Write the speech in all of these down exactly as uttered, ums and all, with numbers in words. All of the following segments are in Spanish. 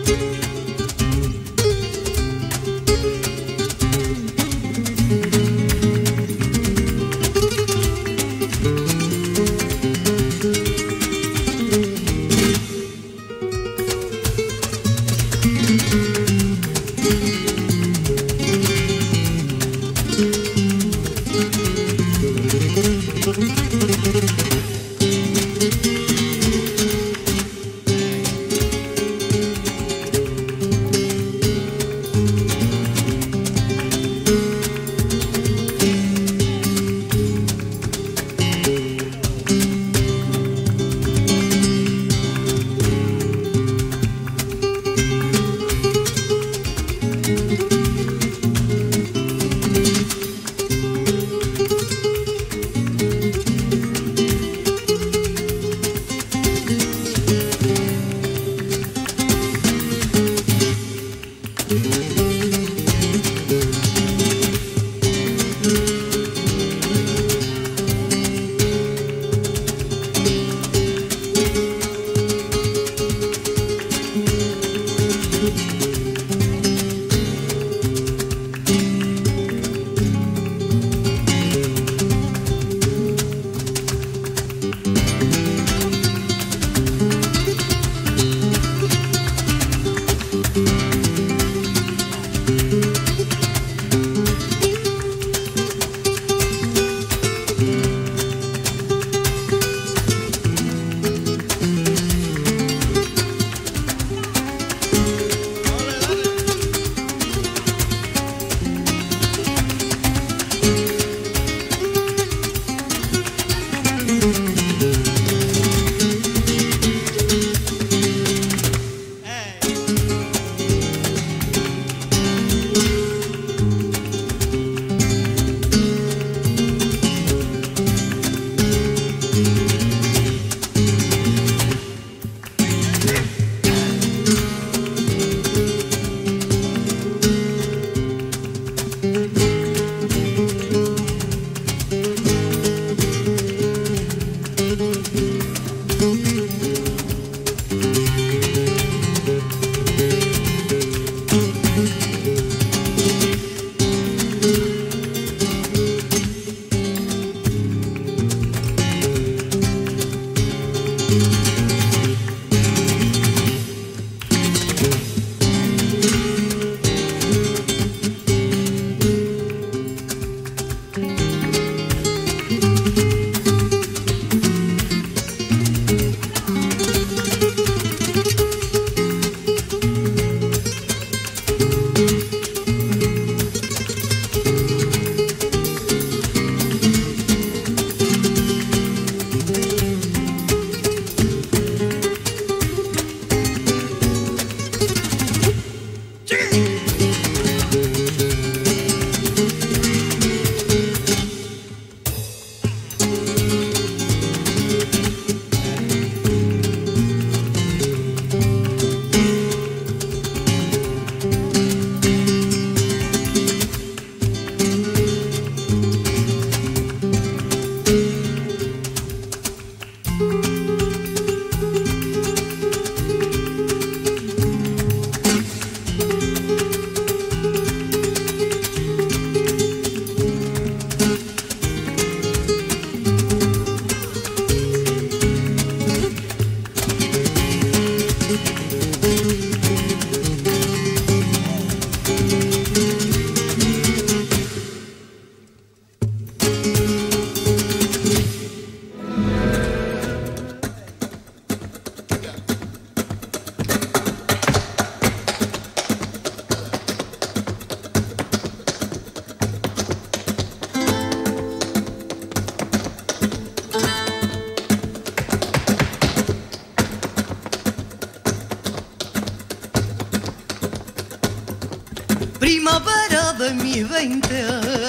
primavera de mis veinte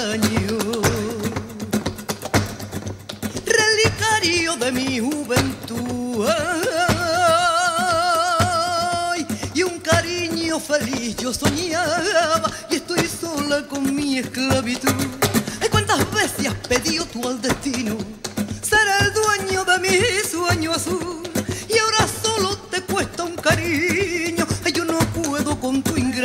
años, relicario de mi juventud, ay, y un cariño feliz yo soñaba, y estoy sola con mi esclavitud. Ay, cuántas veces has pedido tú al destino ser el dueño de mi sueño azul, y ahora solo te cuesta un cariño. Ay, yo no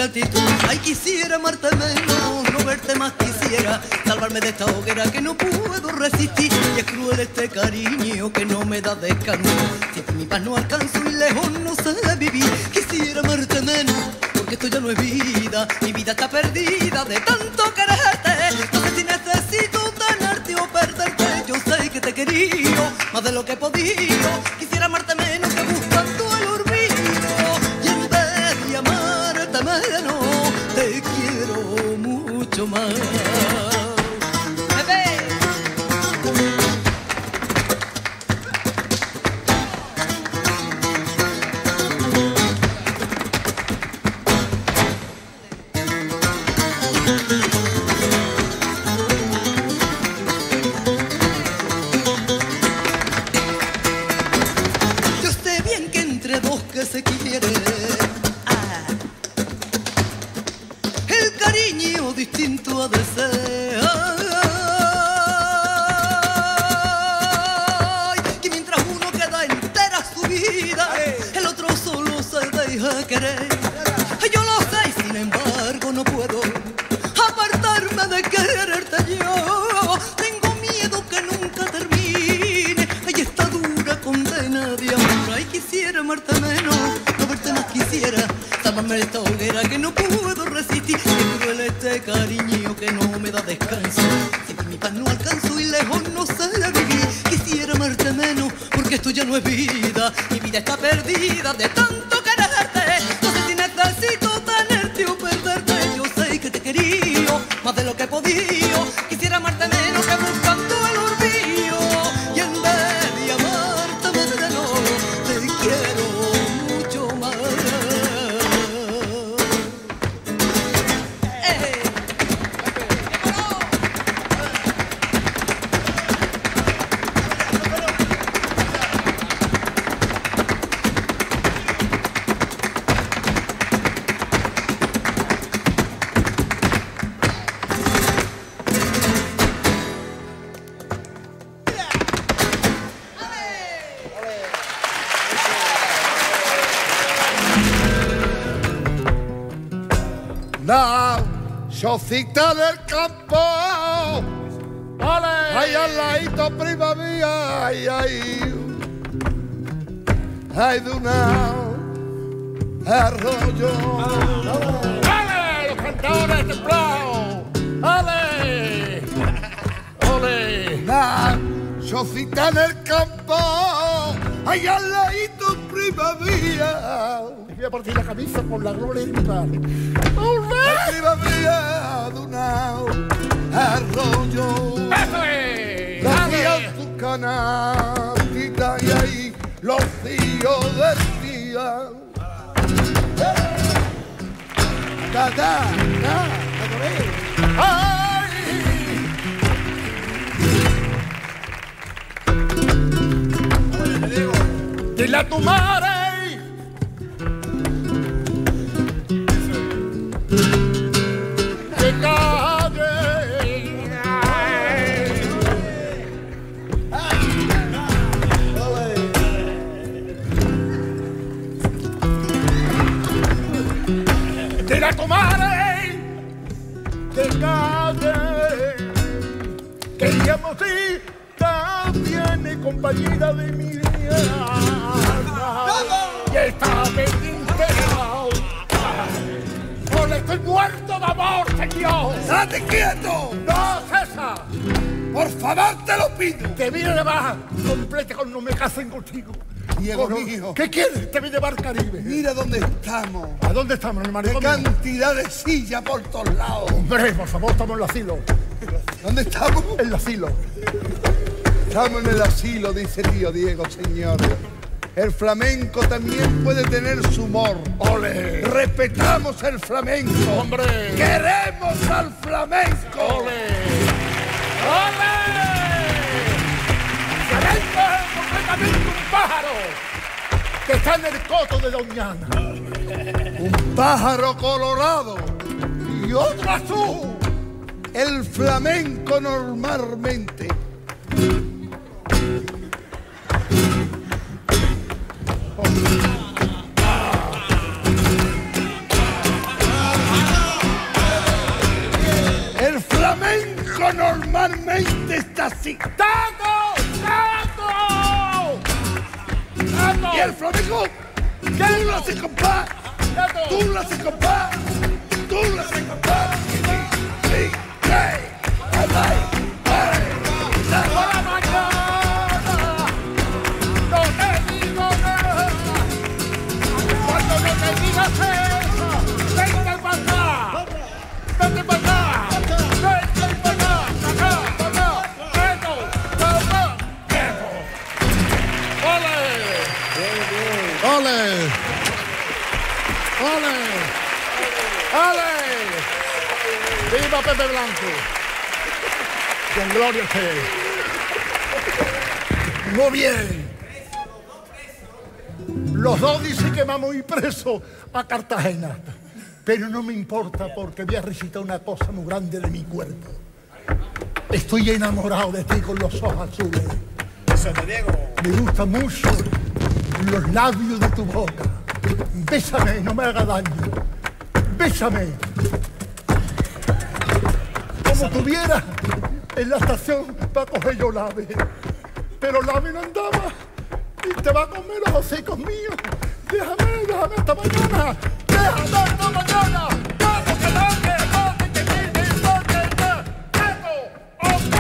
ingratitud. Ay, quisiera amarte menos, no verte más quisiera, salvarme de esta hoguera que no puedo resistir. Y es cruel este cariño que no me da descanso, si en mi paz no alcanzo y lejos no sé vivir. Quisiera amarte menos, porque esto ya no es vida, mi vida está perdida de tanto quererte. No sé si necesito tenerte o perderte, yo sé que te he querido más de lo que he podido. Quisiera amarte menos que buscando el olvido, y en vez de amarte menos, te quiero mucho más. Se quiere, ah, el cariño distinto ha de ser, ay, que mientras uno queda entera su vida, el otro solo se deja querer. Yo lo sé y sin embargo no puedo apartarme de quererte yo. Tengo miedo que nunca termine, ay, esta dura condena de amor. Ay, quisiera amarte menos, no verte más quisiera, salvarme de esta hoguera que no puedo resistir. Es cruel este cariño que no me da descanso, si en mi paz no alcanzo y lejos no sé vivir. Quisiera amarte menos, porque esto ya no es vida, mi vida está perdida de tanto quererte. No sé si necesito tenerte o perderte, yo sé que te he querido más de lo que he podido. Quisiera amarte menos que buscando el olvido, y en vez de amarte menos, te quiero mucho más. ¡Eh! La chocita del campo, ay, al ladito prima mía, ay, ay, ay, de una arroyo. ¡Ale! Los cantadores templados, ¡ale! ¡Ole! La chocita del campo, ay, al ladito prima mía. Voy a partir la camisa por la gloria de mi padre. Prima mía de un arroyo. ¡Eso es! Hacía su canastita y ahí los tíos decían. ¡Da, da, da! ¡Ay! ¡Dile a tu madre! Dile a tu madre que calle, que ella también es compañera de mi alma y está pendiente. ¡Ole, estoy muerto de amor, señor! ¡Date quieto! ¡No, César! ¡Por favor, te lo pido! Te voy a llevar completa cuando me casen contigo. Diego mío. ¿Qué quieres? Te voy a llevar Caribe. Mira dónde estamos. ¿A dónde estamos, hermano? ¡Qué cantidad de sillas por todos lados! Hombre, por favor, estamos en el asilo. ¿Dónde estamos? En el asilo. Estamos en el asilo, dice tío Diego, señor. El flamenco también puede tener su humor. ¡Ole! Respetamos el flamenco. ¡Hombre! ¡Queremos al flamenco! ¡Ole! ¡Ole! ¡Flamenco es completamente un pájaro que está en el coto de Doñana! Un pájaro colorado y otro azul. El flamenco normalmente flamenco normalmente está así. ¡Tato! ¡Tato! ¡Tato! ¿Y el flamenco? Tú lo haces compás. Tú lo haces compás. Tú lo haces compás. Sí, sí, sí. Ay, ay, ay. ¡Por la mañana! ¡No te digo nada! Cuando no te digas eso, vente para acá. Vente para acá. Vente para acá. Para acá, para acá. Esto, para acá. Esto. ¡Ole! ¡Ole! ¡Ole! ¡Ole! ¡Viva Pepe Blanco! ¡Con gloria a usted! Muy bien. Los dos dicen que vamos a ir presos a Cartagena. Pero no me importa porque voy a recitar una cosa muy grande de mi cuerpo. Estoy enamorado de ti con los ojos azules. Eso te digo. Me gustan mucho los labios de tu boca. Bésame, no me haga daño. Bésame. Como tuviera en la estación para coger yo la ave. Pero la ave no andaba y te va a comer los hocicos míos. Déjame, déjame hasta mañana. Déjame hasta mañana. Vamos que la que no te quede, no te quede. ¡Ok!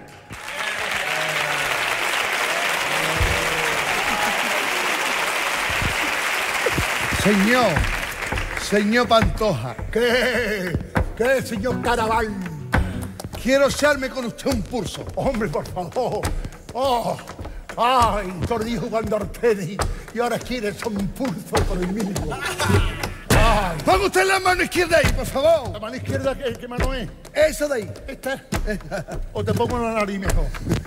Señor, señor Pantoja, ¿Qué? ¿Qué, señor Caraval? quiero echarme con usted un pulso. Hombre, por favor. Oh, ay, tordí jugando al tenis y ahora quieres un pulso por el mismo. Ay, Ponga usted la mano izquierda ahí, por favor. la mano izquierda, ¿qué, qué mano es? Esa de ahí. ¿Esta? ¿O te pongo en la nariz mejor?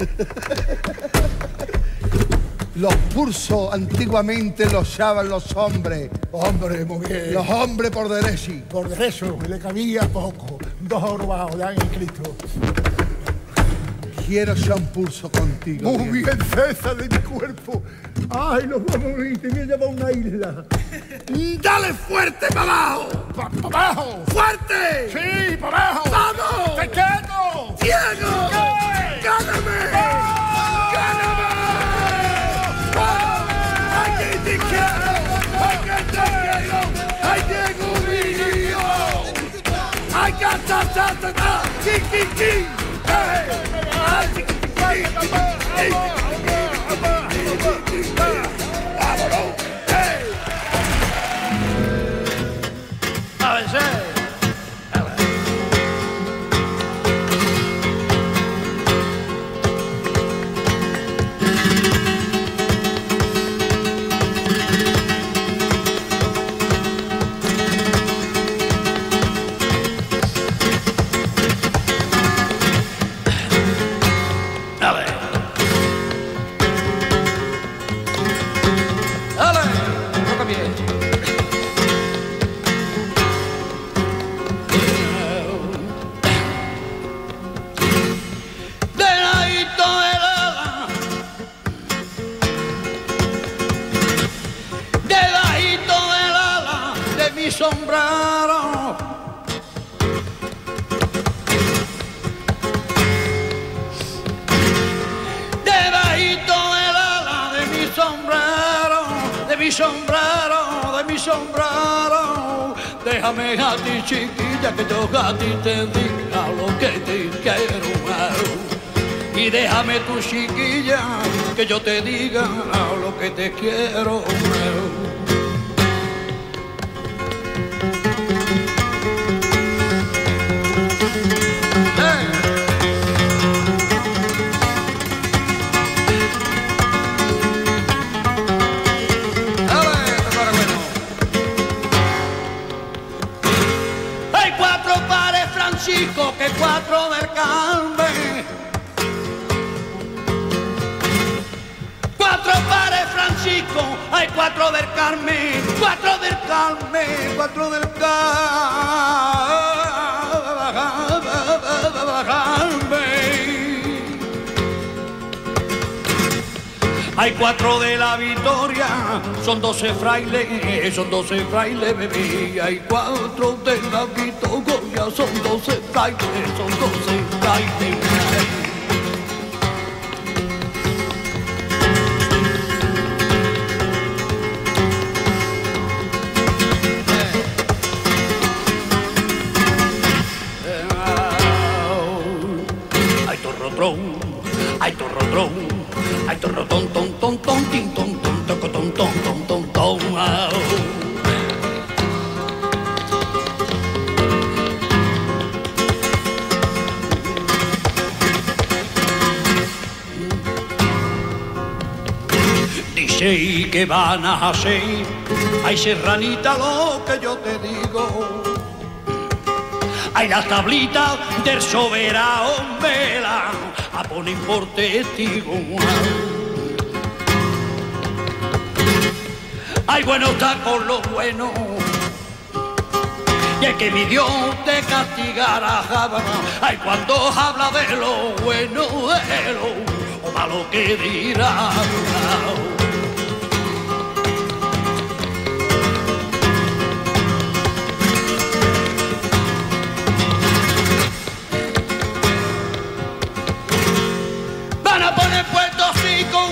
Los pulsos antiguamente los usaban los hombres. Hombre, muy bien. Los hombres por derecho. Por derecho, le cabía poco. Dos jorbados, ya en Cristo. Quiero echar un pulso contigo. Muy bien, César, de mi cuerpo. Ay, los vamos a ir, te voy a llevar a una isla. ¡Dale fuerte para abajo! ¡Para abajo! ¡Fuerte! ¡Sí, para abajo! ¡Vamos! ¡Te quedo! ¡Ciego! ¿Qué? ¡Gáname! ¡Gáname! ¡Vamos! ¡Aquí te quiero! ¡Aquí te quiero! ¡Ay, Diego mío! ¡Ay, ta, ta, ta, ta, ta! ¡Ki, ki, ki! ¡Ay! ¡Ay, ki, ki, ki! ¡Ay, ¡vámonos! ¡Hey! A ver, sí. sombrero. Debajito del ala de mi sombrero, de mi sombrero, de mi sombrero. Déjame a ti, chiquilla, que yo a ti te diga lo que te quiero. Y déjame tu chiquilla, que yo te diga lo que te quiero. Francisco, que cuatro del Carmen, cuatro pares Francisco, hay cuatro del Carmen, cuatro del Carmen, cuatro del Carmen. Hay cuatro de la Victoria, son doce frailes, son doce frailes, bebé. Hay cuatro de la Victoria, son doce frailes, son doce frailes. Hay torrotrón, hay torrotrón. Ay, torro, ton, ton, ton, ton, tin, ton, ton, toco, ton, ton, ton, ton, ton, au. Dice que van a hacer, ay, serranita, lo que yo te digo. Hay las tablitas del soberano vela a poner por testigo. Ay, bueno está con lo bueno, y es que mi Dios te castigará. Ay, cuando habla de lo bueno, de lo malo que dirá. Van a poner Puerto Rico,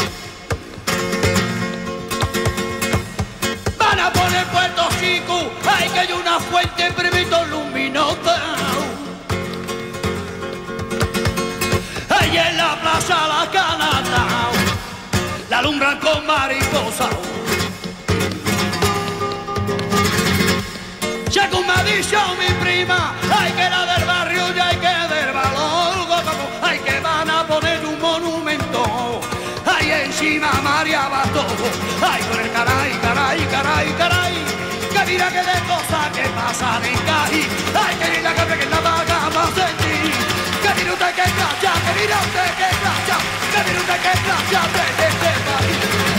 van a poner Puerto Rico, hay que hay una fuente primito luminosa. Ahí en la plaza La Canata, la alumbran con mariposa. Según me ha dicho mi prima, hay que la del barrio y hay que del valor, hay que van a poner un monumento, ahí encima María Bato, ay con el caray, caray, caray, caray, que mira que de cosas que pasan en Cali, ay que mira que que la vagamos a sentir, que mira usted que gracia, que mira usted que gracia, que mira usted que gracia de este país.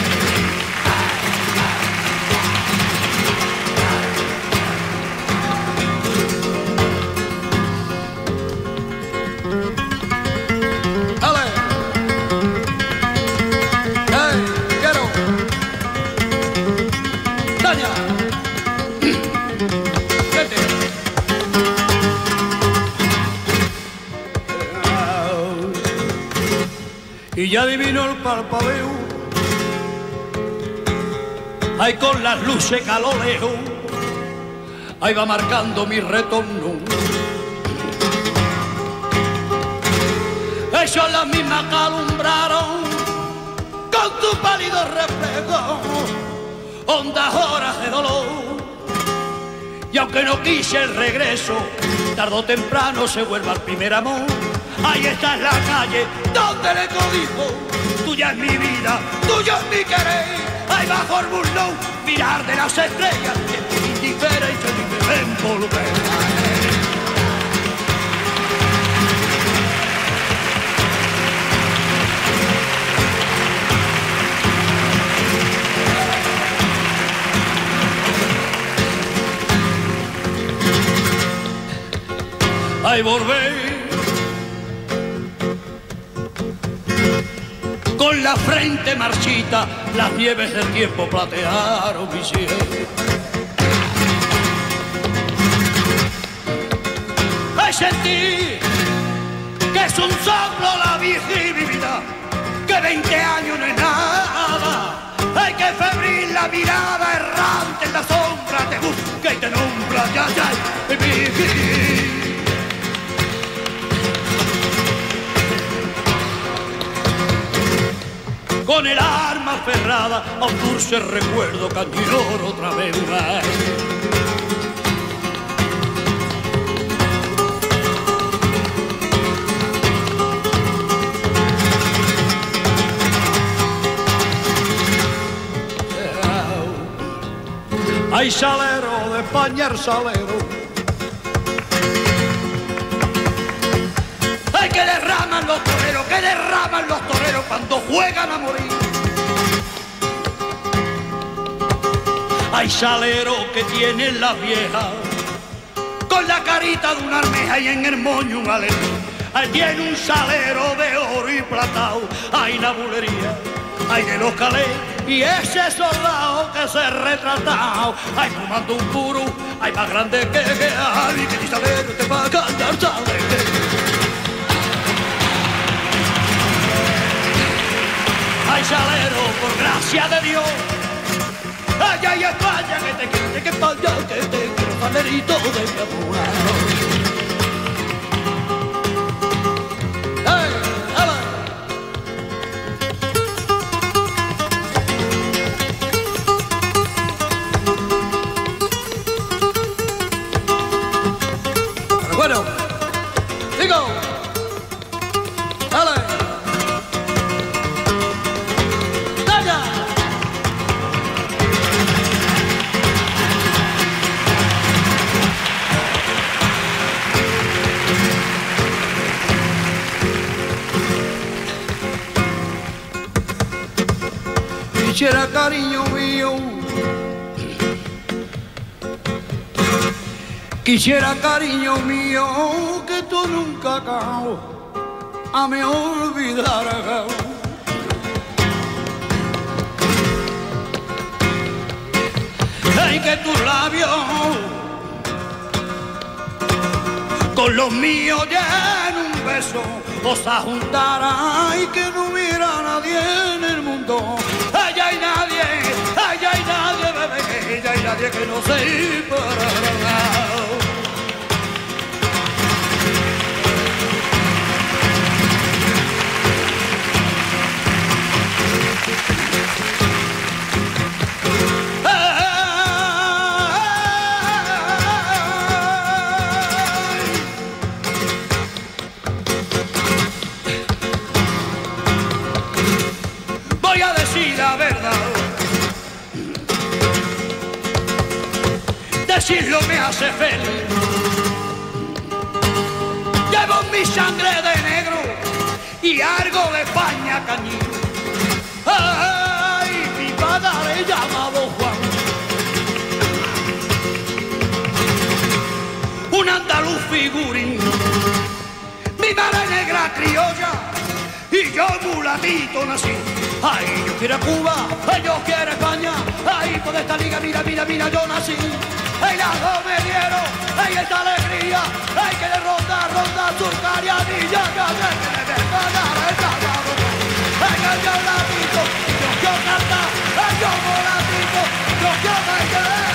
Y ya adivino el parpadeo, ahí con las luces que a lo lejos, ahí va marcando mi retorno. Ellos las mismas que alumbraron con tu pálido reflejo, hondas horas de dolor. Y aunque no quise el regreso, tarde o temprano se vuelve al primer amor. Ahí está en la calle donde le codijo, tuya es mi vida, tuyo es mi querer. Ahí bajo el burlón, mirar de las estrellas, y tu indiferencia ni me envolver. Ahí volver con la frente marchita, las nieves del tiempo platearon mi cielo. Ay, sentí que es un soplo la visibilidad, que veinte años no es nada. Ay, que febril la mirada errante en la sombra te busca y te nombra, ya, ya, vivir. Con el arma aferrada a un dulce recuerdo que añoro otra vez. Hay salero de España, el salero. Hay que derraman los toreros, que derraman los toreros cuando juegan a morir. Hay salero que tienen las viejas con la carita de una almeja y en el moño un alero. Ahí tiene un salero de oro y platao. Hay la bulería, ay de los calés, y ese soldado que se retratado, ay fumando un puro, ay más grande que que ay, que salero te va a cantar salero. Ay salero, por gracia de Dios, ay ay España, que te quiere, que España, que te quiero, salerito de mi amor. Bueno, digo, dale, dale. Quisiera, cariño mío, quisiera, cariño mío, que tú nunca cao a me olvidar. Ay, que tus labios con los míos ya en un beso os juntaran y que no hubiera nadie en el mundo. Ay, hay nadie, ay, hay nadie, bebé, ay, hay nadie que no sepa. Decirlo me hace feliz. Llevo mi sangre de negro y algo de España cañino. Ay, mi padre llamado Juan, un andaluz figurín, mi madre negra criolla y yo mulatito nací. Ay, yo quiero Cuba, ay, yo quiero España, ay, por esta liga, mira, mira, mira, yo nací. Ay, las dos me dieron, ay, esta alegría, ay, que de ronda, ronda, surcar y anilla, que hacer que me despagar esta ronda. Ay, que yo latito, yo quiero cantar, ay, yo volatito, yo quiero bailar.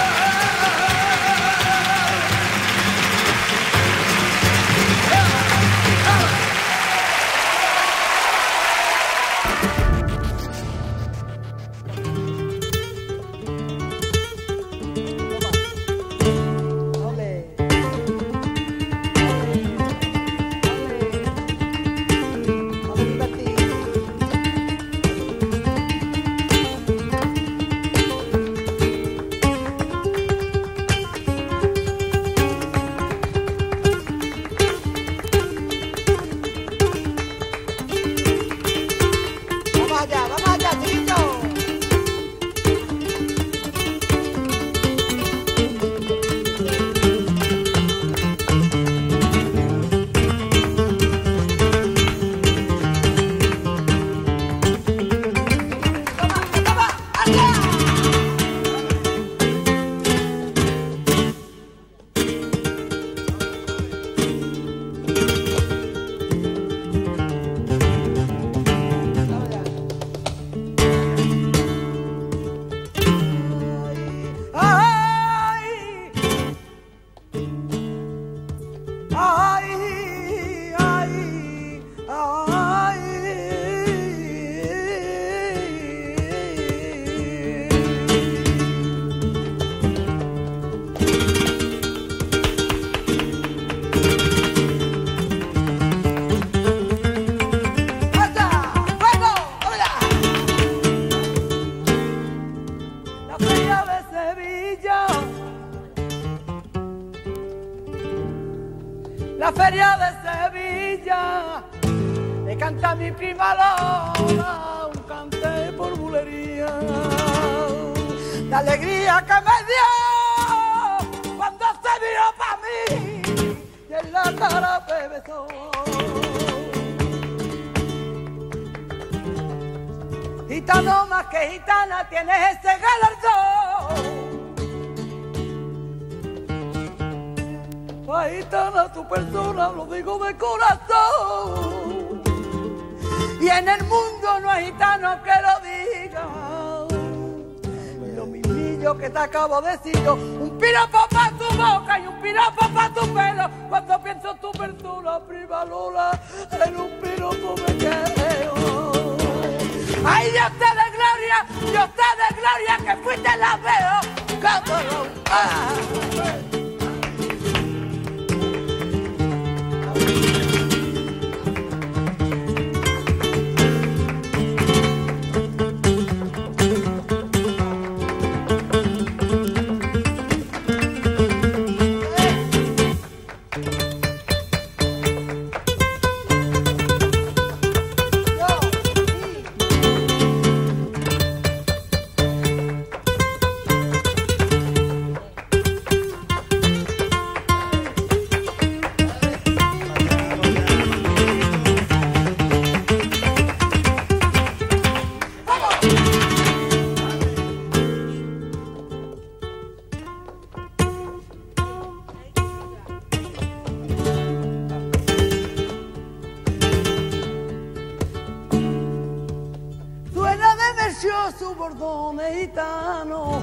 La feria de Sevilla, le canta mi prima Lola un cante por bulería. La alegría que me dio cuando se vio pa' mí y en la cara me besó. Y gitano más que gitana, tienes ese galardón. Ay, gitana, tu persona, lo digo de corazón. Y en el mundo no hay gitano que lo diga. Lo mismillo que te acabo de decir yo, un piropo pa' tu boca y un piropo pa' tu pelo. Cuando pienso en tu persona, prima Lola, en un piropo me quedo. Ay, Dios te dé gloria, Dios te dé gloria, que fuiste la veo. Cántalo. Ah. Su bordón gitano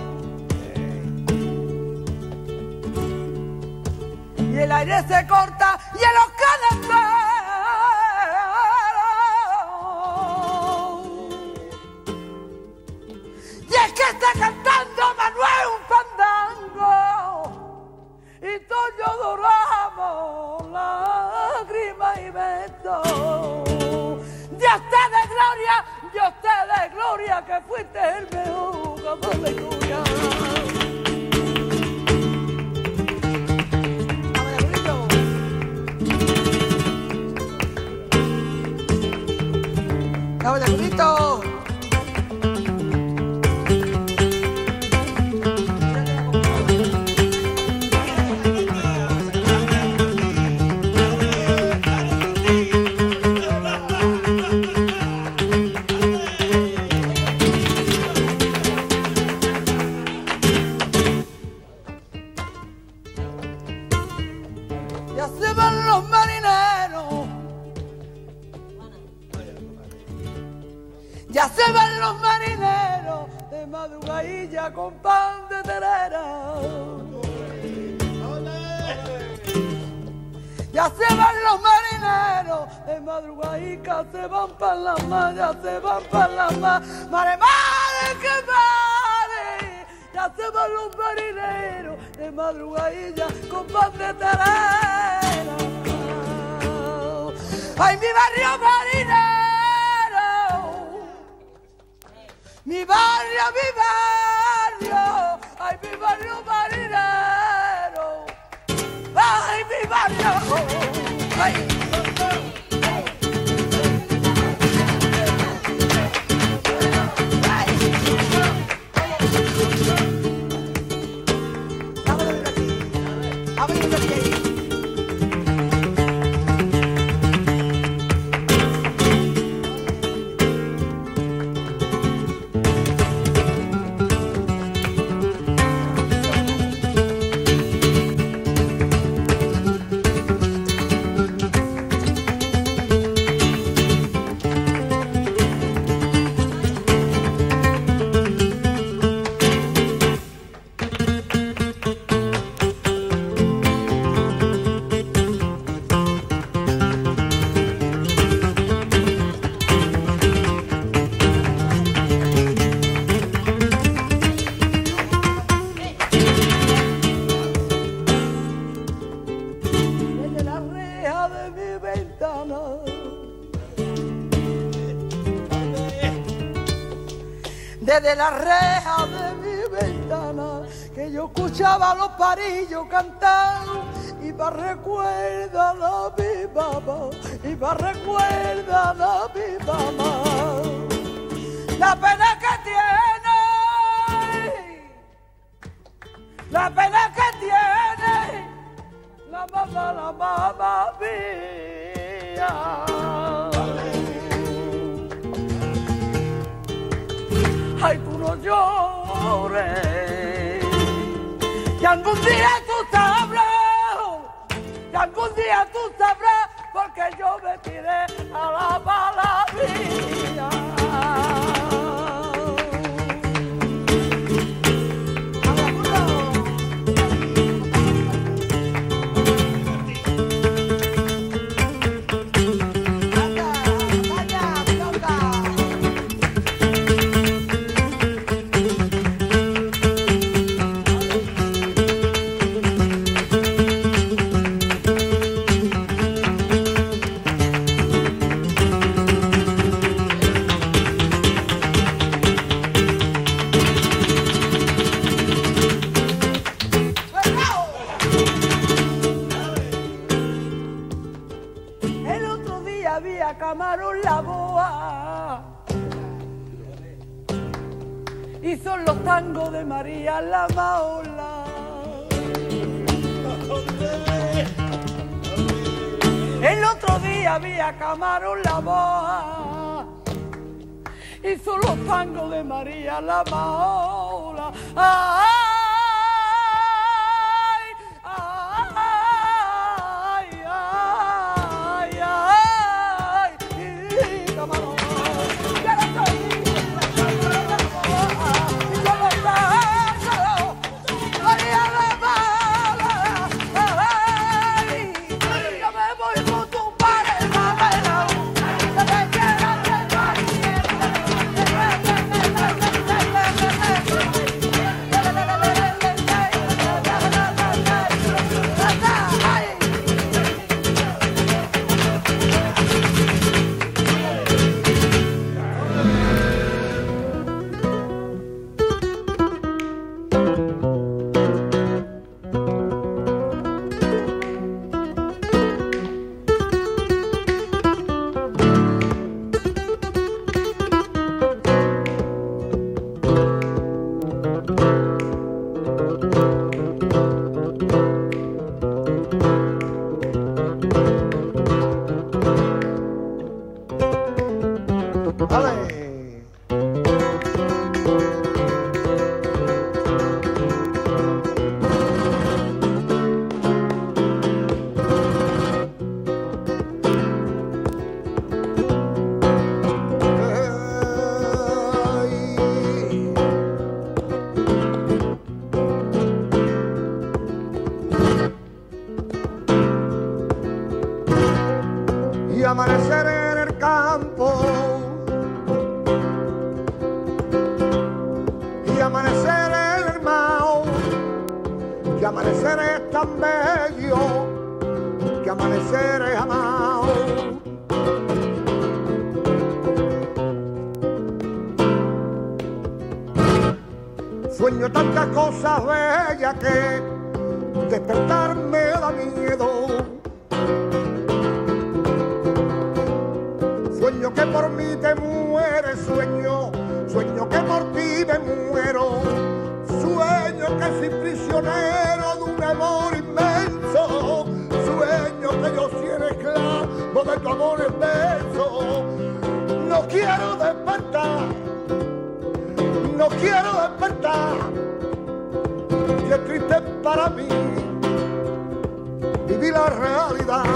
y el aire se corta y el oscalantero y es que está cantando Manuel un fandango y todos lloramos lágrimas y besos. Dios te dé gloria, Dios te dé gloria, que fuiste el mejor jugador de gloria. ¡Cállate, culito! Ya se van los marineros, ya se van los marineros de madrugadilla con pan de terera. Ya se van los marineros de madrugadilla, se van para la mar, ya se van para la mar. Mare, mare, que mare, ya se van los marineros de madrugadilla con pan de terera. Ay, mi barrio marinero, mi barrio, mi barrio, ay, mi barrio marinero, ay, mi barrio, ay. Desde la reja de mi ventana, que yo escuchaba a los parillos cantar, y pa' recuerda a mi mamá, y pa' recuerda a mi mamá, la pena que tiene, la pena que tiene, la mamá, la mamá mía. llores. Y algún día tú sabrás, y algún día tú sabrás, porque yo me tiré a la baladilla. Camarón la boa y son los tangos de María la Maola. El otro día vi a Camarón la boa y son los tangos de María la Maola. ¡Ay! Amanecer en el campo y amanecer en el mao, que amanecer es tan bello, que amanecer es amado. Sueño tantas cosas bellas que despertar me da miedo. Sueño que por mí te mueres, sueño, sueño que por ti me muero. Sueño que soy prisionero de un amor inmenso. Sueño que yo soy el esclavo de tu amor inmenso. No quiero despertar, no quiero despertar. Y es triste para mí vivir la realidad.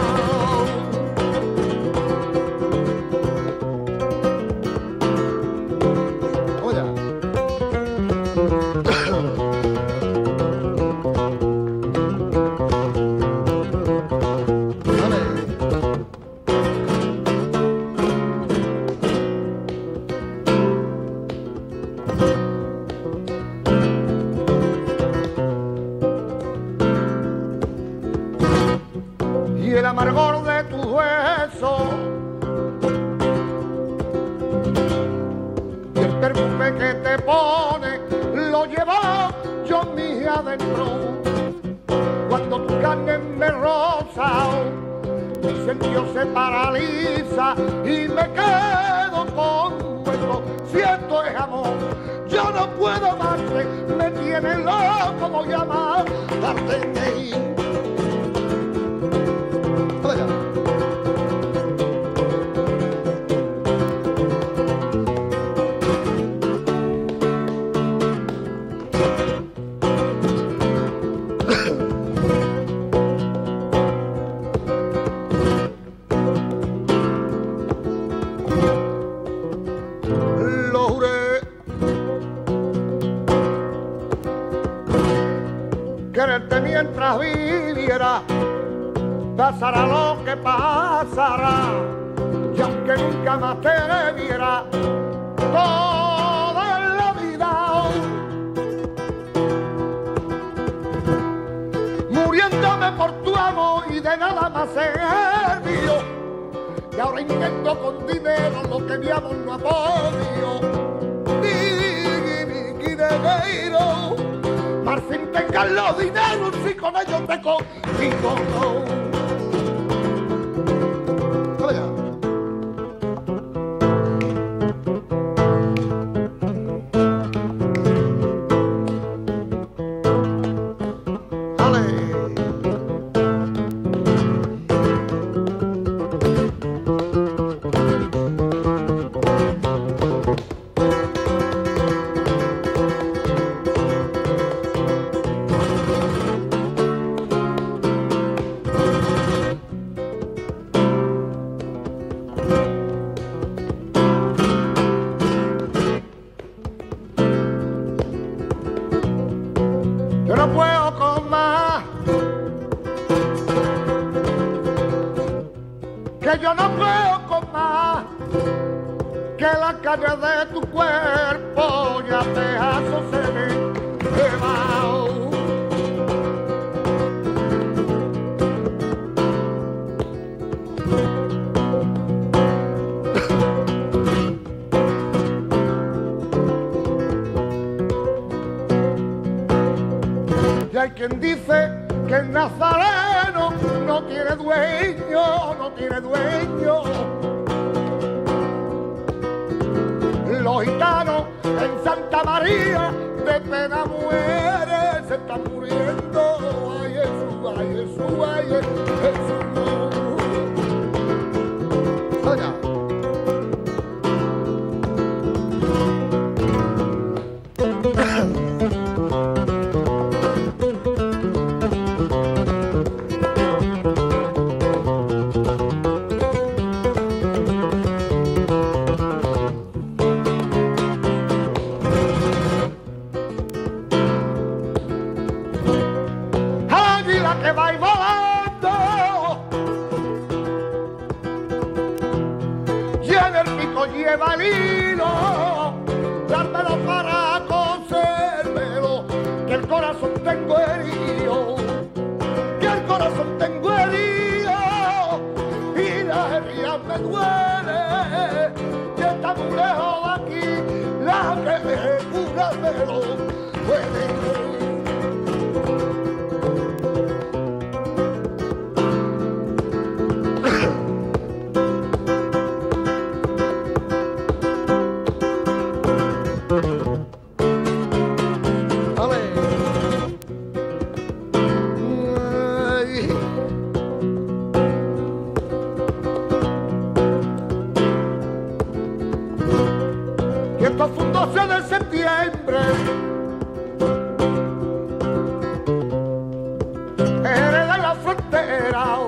Y el amargor de tu beso y el perfume que te pone lo llevo yo en mí adentro. Cuando tu carne me roza, mi sentido se paraliza y me quedo con hueso. Si esto es amor, yo no puedo amarte, me tiene loco, voy a matarte. mientras viviera, pasará lo que pasará, y aunque nunca más te viera, toda la vida, muriéndome por tu amor y de nada más servió, y ahora intento con dinero lo que mi amor no ha podido. Mar sin tengan los dineros si con ellos te consigo. Vaya. Yo no puedo con más, que yo no puedo con más, que la carne de tu cuerpo ya pedazos se me quema. Y hay quien dice que el nazareno no tiene dueño, no tiene dueño. Los gitanos en Santa María de pena mueren, se están muriendo. Ay Jesús, ay Jesús, ay Jesús. Oiga. Que va volando y en el pico lleva el hilo, dármelo para cosérmelo, que el corazón tengo herido, que el corazón tengo herido y la herida me duele, y está muy lejos de aquí la que me cura me lo puede. Y esto fue un doce de septiembre, eres de la frontera.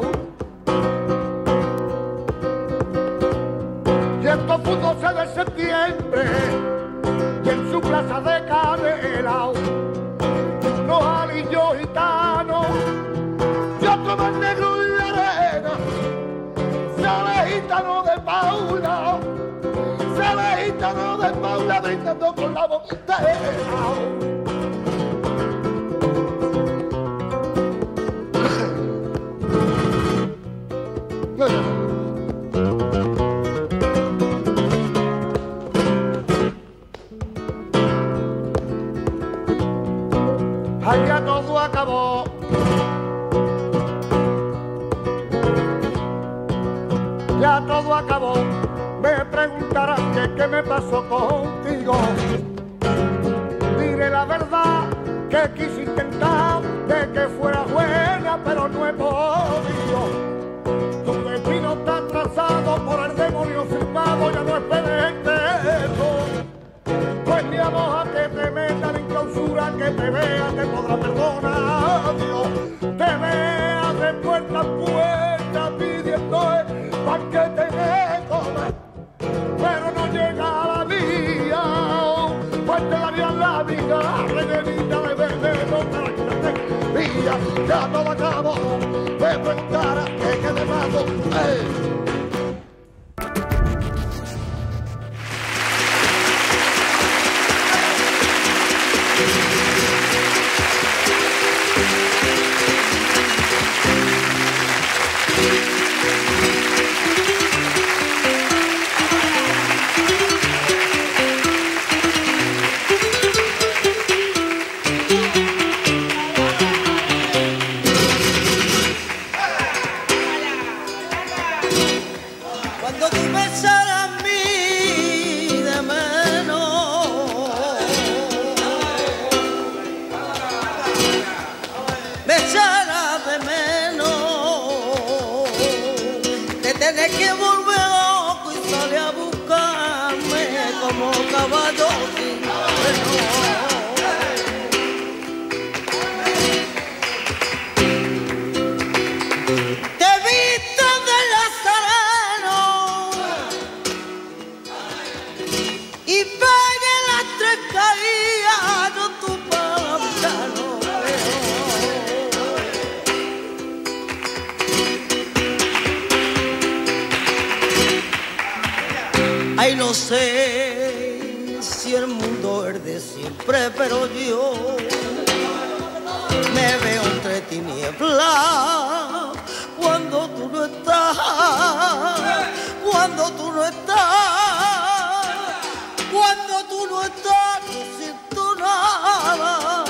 Y esto fue un doce de septiembre, y en su plaza de Canela, unos alillos gitanos, y otro más negro en la arena, sale gitano de Paula, sale gitano de Paula brindando con la botella. Allá todo acabó, ya todo acabó. Me preguntarán que qué me pasó contigo. Diré la verdad, que quise intentar de que fuera buena, pero no he podido. Tu destino está trazado por el demonio firmado, ya no esperes eso. Pues mi amor, a que te metan en clausura, que te vea, te podrá perdonar Dios. Te vea de puerta en puerta pidiendo pa' que te me comas, pero no llega a la mía, pues te daría la vida rellenita de veneno para que te vía. ya no la acabo de preguntar que qué de paso. ¡Ey! Tienes que volver loco y sale a buscarme como caballo sin freno. Te he visto del Nazareno y pegué las tres caídas de tu pantano. Ay, no sé si el mundo es de siempre, pero yo me veo entre tinieblas cuando tú no estás, cuando tú no estás, cuando tú no estás, no siento nada,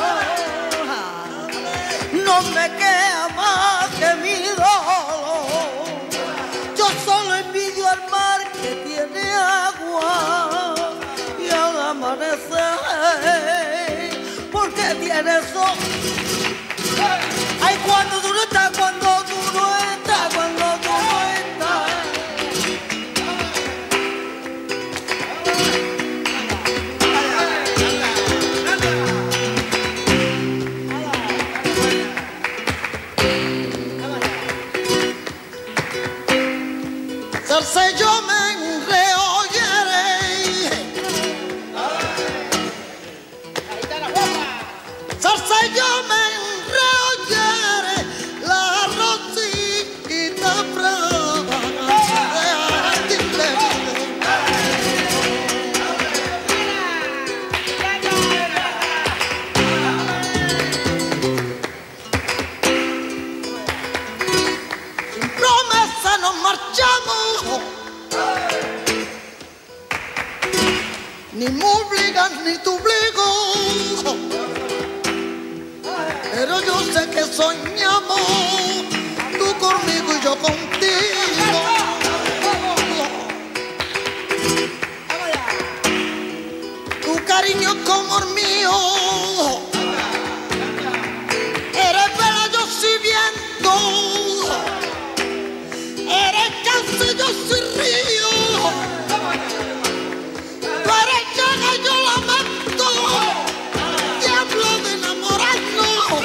no me queda más que mi dolor, yo solo envidio al mar que tiene agua y al amanecer porque tiene sol. Ay, cuando tú no estás, cuando tú no estás, cuando tú no estás. Salsa yo me enreollaré. Salsa yo me enreollaré. La rosita brava. Sin promesa nos marchamos. Ni me obligas ni te obligo, pero yo sé que soñamos, tú conmigo y yo contigo. Tu cariño como el mío, eres vela, yo soy viento, eres cáncer, yo soy río. Yo lamento, diablo de enamorarnos,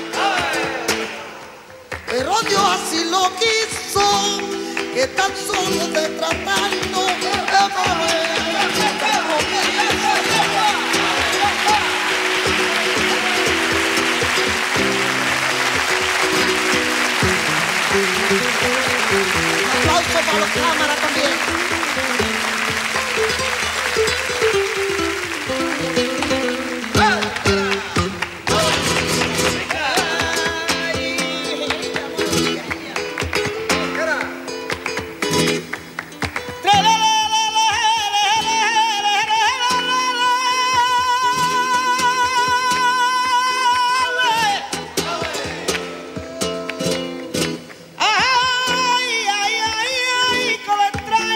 pero Dios así lo quiso, que tan solo de tratarnos de morir. Un aplauso para los cámaras también. Ay, ay, ay, ay, con el traje.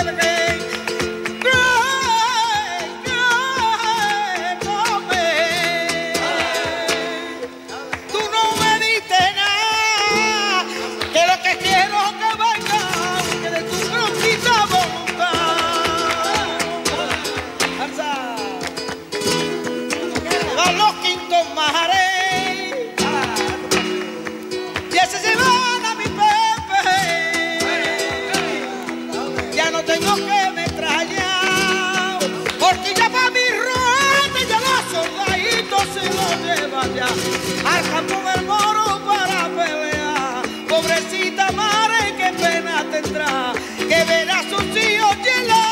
Al campo del moro para pelear, pobrecita madre, qué pena tendrá, que verá a sus hijos llenar.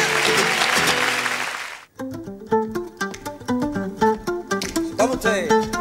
Vamos ustedes.